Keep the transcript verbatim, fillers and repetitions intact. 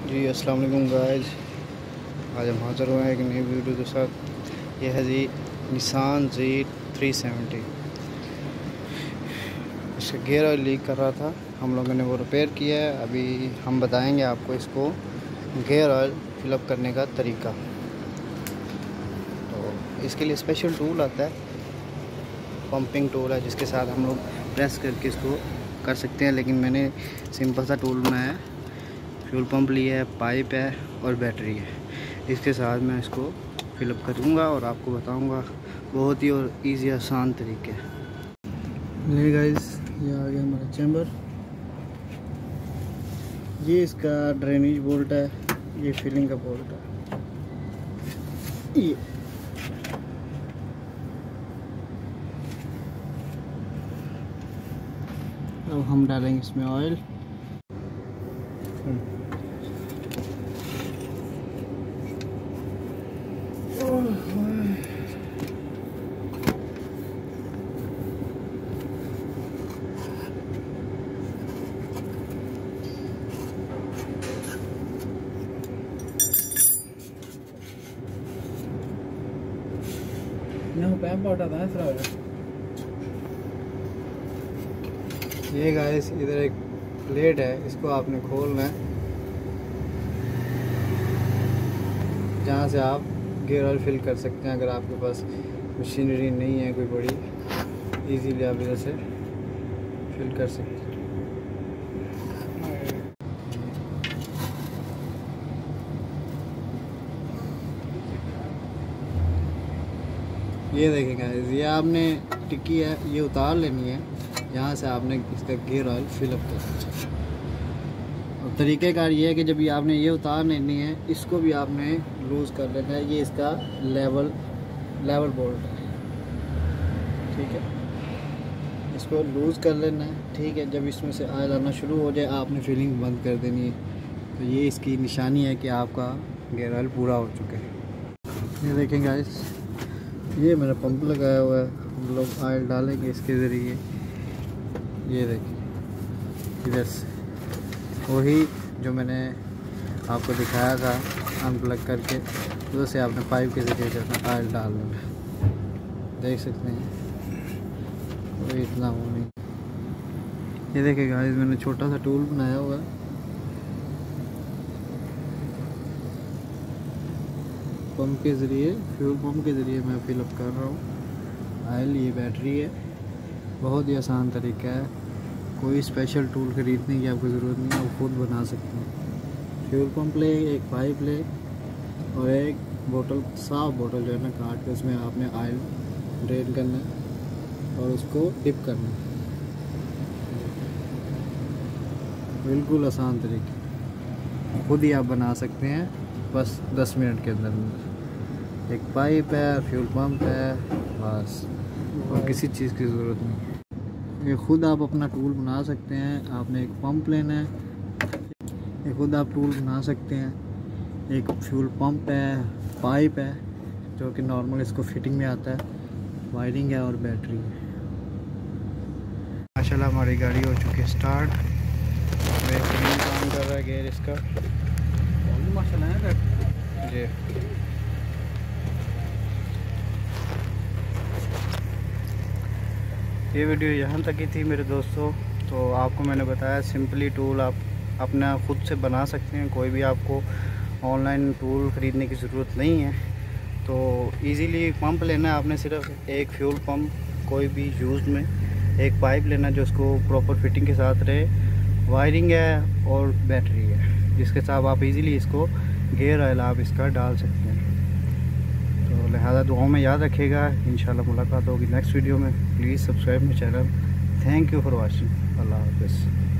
जी अस्सलाम वालेकुम गाइस, आज हम हाज़िर हुए हैं एक नई वीडियो के साथ। यह है जी निसान ज़ेड थ्री सेवेंटी। इसका गियर ऑयल लीक कर रहा था, हम लोगों ने वो रिपेयर किया है। अभी हम बताएंगे आपको इसको गियर ऑयल फिलअप करने का तरीका। तो इसके लिए स्पेशल टूल आता है, पंपिंग टूल है, जिसके साथ हम लोग प्रेस करके इसको कर सकते हैं। लेकिन मैंने सिंपल सा टूल बनाया है। फ्यूल पंप लिया है, पाइप है और बैटरी है। इसके साथ मैं इसको फिलअप करूँगा और आपको बताऊँगा बहुत ही और इजी आसान तरीके। ये गाइस, ये आ गया हमारा चैम्बर। ये इसका ड्रेनेज बोल्ट है, ये फिलिंग का बोल्ट है। ये अब हम डालेंगे इसमें ऑयल। ये गाइस, इधर एक प्लेट है, इसको आपने खोलना है, जहाँ से आप गियर ऑयल फिल कर सकते हैं। अगर आपके पास मशीनरी नहीं है कोई बड़ी, इजीली आप इधर से फिल कर सकते हैं। ये देखें गाइस, ये आपने टिक्की है, ये उतार लेनी है। यहाँ से आपने इसका गियर ऑयल फिलअप करना है। और तरीक़ेकार ये है कि जब ये आपने ये उतार लेनी है, इसको भी आपने लूज़ कर लेना है। ये इसका लेवल लेवल बोल्ट है, ठीक है। इसको लूज़ कर लेना है, ठीक है। जब इसमें से ऑयल आना शुरू हो जाए, आपने फिलिंग बंद कर देनी है। तो ये इसकी निशानी है कि आपका गियर ऑयल पूरा हो चुका है। ये देखें गाइस, ये मेरा पंप लगाया हुआ है, हम लोग ऑयल डालेंगे इसके ज़रिए। ये देखिए, इधर से वही जो मैंने आपको दिखाया था अनप्लग करके, उधर से आपने पाइप के ज़रिए करना, ऑयल डाल देना। देख सकते हैं, कोई इतना हो नहीं। ये देखिए गाइस, मैंने छोटा सा टूल बनाया हुआ है। पंप के ज़रिए, फ्यूल पंप के ज़रिए मैं फिलअप कर रहा हूँ ऑयल। ये बैटरी है, बहुत ही आसान तरीका है। कोई स्पेशल टूल ख़रीदने की आपको ज़रूरत नहीं है, वो खुद बना सकते हैं। फ्यूल पंप ले, एक पाइप ले और एक बोतल, साफ बोतल जो है ना, काट के उसमें आपने ऑयल ड्रेन करना है और उसको डिप करना है। बिल्कुल आसान तरीके, खुद ही आप बना सकते हैं बस दस मिनट के अंदर अंदर। एक पाइप है, फ्यूल पंप है, बस, और किसी चीज़ की ज़रूरत नहीं। ये खुद आप अपना टूल बना सकते हैं। आपने एक पंप लेना है, ये खुद आप टूल बना सकते हैं। एक फ्यूल पंप है, पाइप है जो कि नॉर्मल इसको फिटिंग में आता है, वायरिंग है और बैटरी है। माशाल्लाह हमारी गाड़ी हो चुकी है स्टार्ट। बेहतरीन काम कर रहा है गियर इसका, माशाल्लाह जी। ये वीडियो यहाँ तक ही थी मेरे दोस्तों। तो आपको मैंने बताया सिंपली टूल आप अपना खुद से बना सकते हैं। कोई भी आपको ऑनलाइन टूल ख़रीदने की ज़रूरत नहीं है। तो इजीली पंप लेना है आपने, सिर्फ एक फ्यूल पंप कोई भी यूज़ में, एक पाइप लेना जो उसको प्रॉपर फिटिंग के साथ रहे, वायरिंग है और बैटरी है, जिसके साथ आप इजीली इसको गियर ऑयल आप इसका डाल सकते हैं। तो लिहाजा दुआओं में याद रखिएगा। इंशाल्लाह मुलाकात होगी नेक्स्ट वीडियो में। Please subscribe my channel. Thank you for watching. अल्लाह हाफ़िज़।